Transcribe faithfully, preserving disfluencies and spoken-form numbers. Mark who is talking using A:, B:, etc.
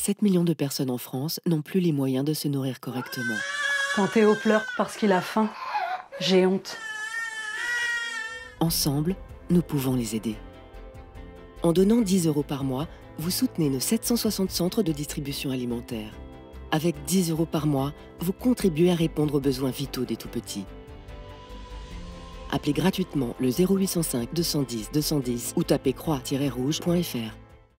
A: sept millions de personnes en France n'ont plus les moyens de se nourrir correctement.
B: Quand Théo pleure parce qu'il a faim, j'ai honte.
A: Ensemble, nous pouvons les aider. En donnant dix euros par mois, vous soutenez nos sept cent soixante centres de distribution alimentaire. Avec dix euros par mois, vous contribuez à répondre aux besoins vitaux des tout-petits. Appelez gratuitement le zéro huit cent cinq deux cent dix deux cent dix ou tapez croix tiret rouge point F R.